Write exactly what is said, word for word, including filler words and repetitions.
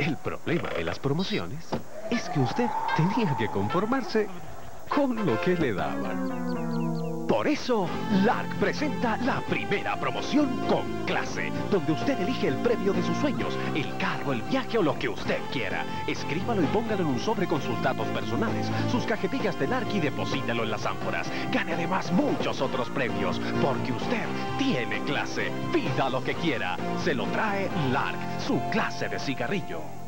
El problema de las promociones es que usted tenía que conformarse con lo que le daban. Por eso, Lark presenta la primera promoción con clase, donde usted elige el premio de sus sueños, el carro, el viaje o lo que usted quiera. Escríbalo y póngalo en un sobre con sus datos personales, sus cajetillas de Lark y deposítalo en las ánforas. Gane además muchos otros premios, porque usted tiene clase. Pida lo que quiera. Se lo trae Lark, su clase de cigarrillo.